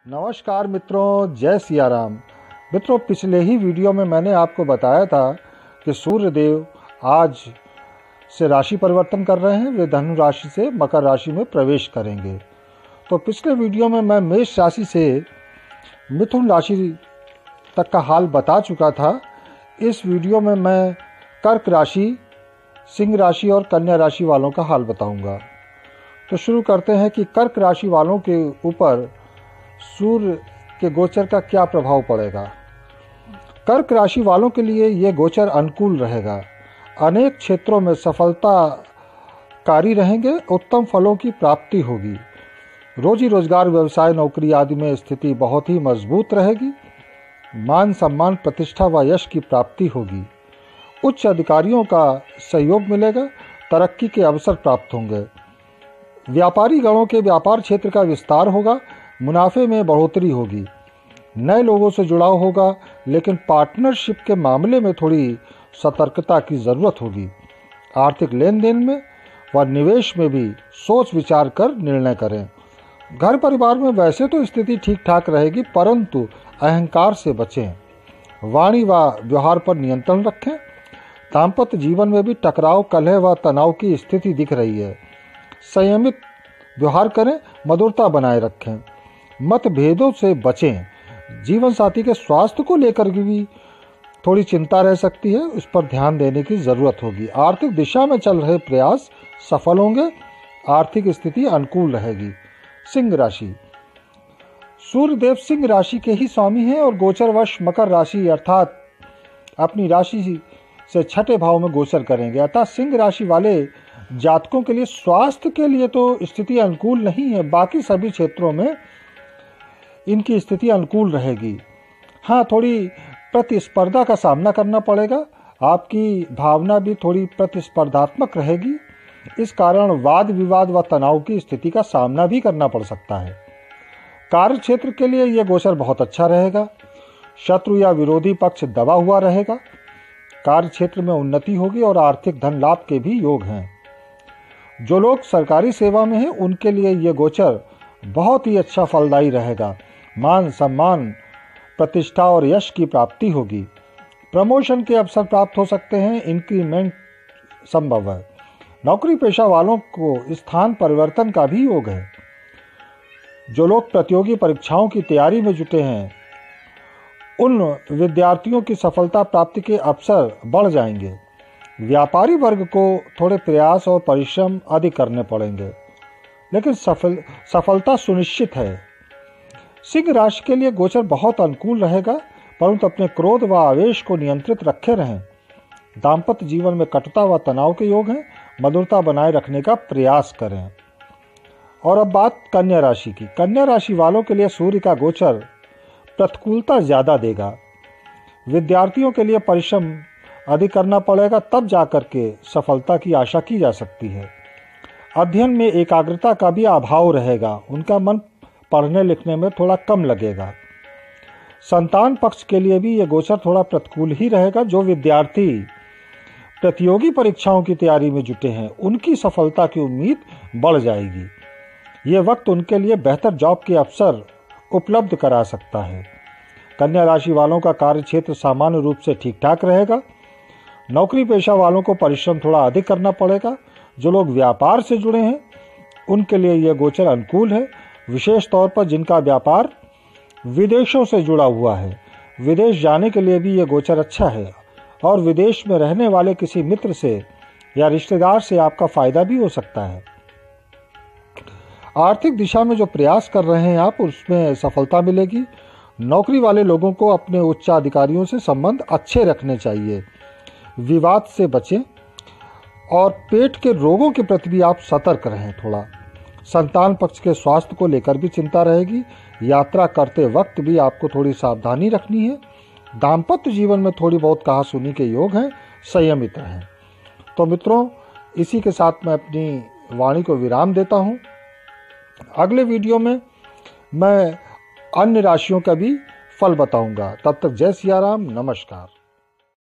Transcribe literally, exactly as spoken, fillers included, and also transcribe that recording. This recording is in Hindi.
नमस्कार मित्रों, जय सिया राम। मित्रों, पिछले ही वीडियो में मैंने आपको बताया था कि सूर्य देव आज से राशि परिवर्तन कर रहे हैं। वे धनु राशि से मकर राशि में प्रवेश करेंगे। तो पिछले वीडियो में मैं मेष राशि से मिथुन राशि तक का हाल बता चुका था। इस वीडियो में मैं कर्क राशि, सिंह राशि और कन्या राशि वालों का हाल बताऊंगा। तो शुरू करते हैं कि कर्क राशि वालों के ऊपर सूर्य के गोचर का क्या प्रभाव पड़ेगा। कर्क राशि वालों के लिए ये गोचर अनुकूल रहेगा। अनेक क्षेत्रों में सफलताकारी रहेंगे। उत्तम फलों की प्राप्ति होगी। रोजी रोजगार, व्यवसाय, नौकरी आदि में स्थिति बहुत ही मजबूत रहेगी। मान सम्मान, प्रतिष्ठा व यश की प्राप्ति होगी। उच्च अधिकारियों का सहयोग मिलेगा। तरक्की के अवसर प्राप्त होंगे। व्यापारी गणों के व्यापार क्षेत्र का विस्तार होगा। मुनाफे में बढ़ोतरी होगी। नए लोगों से जुड़ाव होगा, लेकिन पार्टनरशिप के मामले में थोड़ी सतर्कता की ज़रूरत होगी। आर्थिक लेन देन में व निवेश में भी सोच विचार कर निर्णय करें। घर परिवार में वैसे तो स्थिति ठीक ठाक रहेगी, परंतु अहंकार से बचें। वाणी व व्यवहार पर नियंत्रण रखें। दाम्पत्य जीवन में भी टकराव, कलह व तनाव की स्थिति दिख रही है। संयमित व्यवहार करें, मधुरता बनाए रखें। मतभेदों से बचें। जीवन साथी के स्वास्थ्य को लेकर भी थोड़ी चिंता रह सकती है, इस पर ध्यान देने की जरूरत होगी। आर्थिक दिशा में चल रहे प्रयास सफल होंगे। आर्थिक स्थिति अनुकूल रहेगी। सिंह राशि, सूर्य देव सिंह राशि के ही स्वामी हैं और गोचरवश मकर राशि अर्थात अपनी राशि से छठे भाव में गोचर करेंगे। अतः सिंह राशि वाले जातकों के लिए स्वास्थ्य के लिए तो स्थिति अनुकूल नहीं है। बाकी सभी क्षेत्रों में इनकी स्थिति अनुकूल रहेगी। हाँ, थोड़ी प्रतिस्पर्धा का सामना करना पड़ेगा। आपकी भावना भी थोड़ी प्रतिस्पर्धात्मक रहेगी। इस कारण वाद विवाद व तनाव की स्थिति का सामना भी करना पड़ सकता है। कार्य क्षेत्र के लिए यह गोचर बहुत अच्छा रहेगा। शत्रु या विरोधी पक्ष दबा हुआ रहेगा। कार्य क्षेत्र में उन्नति होगी और आर्थिक धन लाभ के भी योग हैं। जो लोग सरकारी सेवा में हैं उनके लिए यह गोचर बहुत ही अच्छा फलदायी रहेगा। मान सम्मान, प्रतिष्ठा और यश की प्राप्ति होगी। प्रमोशन के अवसर प्राप्त हो सकते हैं। इंक्रीमेंट संभव है। नौकरी पेशा वालों को स्थान परिवर्तन का भी योग है। जो लोग प्रतियोगी परीक्षाओं की तैयारी में जुटे हैं उन विद्यार्थियों की सफलता प्राप्ति के अवसर बढ़ जाएंगे। व्यापारी वर्ग को थोड़े प्रयास और परिश्रम अधिक करने पड़ेंगे, लेकिन सफल सफलता सुनिश्चित है। सिंह राशि के लिए गोचर बहुत अनुकूल रहेगा, परंतु अपने क्रोध व आवेश को नियंत्रित रखे रहें। दाम्पत्य जीवन में कटुता व तनाव के योग हैं। मधुरता बनाए रखने का प्रयास करें। और अब बात कन्या राशि की। कन्या राशि वालों के लिए सूर्य का गोचर प्रतिकूलता ज्यादा देगा। विद्यार्थियों के लिए परिश्रम अधिक करना पड़ेगा, तब जाकर के सफलता की आशा की जा सकती है। अध्ययन में एकाग्रता का भी अभाव रहेगा। उनका मन पढ़ने लिखने में थोड़ा कम लगेगा। संतान पक्ष के लिए भी यह गोचर थोड़ा प्रतिकूल ही रहेगा। जो विद्यार्थी प्रतियोगी परीक्षाओं की तैयारी में जुटे हैं उनकी सफलता की उम्मीद बढ़ जाएगी। ये वक्त उनके लिए बेहतर जॉब के अवसर उपलब्ध करा सकता है। कन्या राशि वालों का कार्य क्षेत्र सामान्य रूप से ठीक ठाक रहेगा। नौकरी पेशा वालों को परिश्रम थोड़ा अधिक करना पड़ेगा। जो लोग व्यापार से जुड़े हैं उनके लिए यह गोचर अनुकूल है, विशेष तौर पर जिनका व्यापार विदेशों से जुड़ा हुआ है। विदेश जाने के लिए भी यह गोचर अच्छा है और विदेश में रहने वाले किसी मित्र से या रिश्तेदार से आपका फायदा भी हो सकता है। आर्थिक दिशा में जो प्रयास कर रहे हैं आप, उसमें सफलता मिलेगी। नौकरी वाले लोगों को अपने उच्चाधिकारियों से संबंध अच्छे रखने चाहिए। विवाद से बचें और पेट के रोगों के प्रति भी आप सतर्क रहें। थोड़ा संतान पक्ष के स्वास्थ्य को लेकर भी चिंता रहेगी। यात्रा करते वक्त भी आपको थोड़ी सावधानी रखनी है। दाम्पत्य जीवन में थोड़ी बहुत कहासुनी के योग हैं। संयमित रहें। तो मित्रों, इसी के साथ मैं अपनी वाणी को विराम देता हूँ। अगले वीडियो में मैं अन्य राशियों का भी फल बताऊंगा। तब तक जय सिया राम, नमस्कार।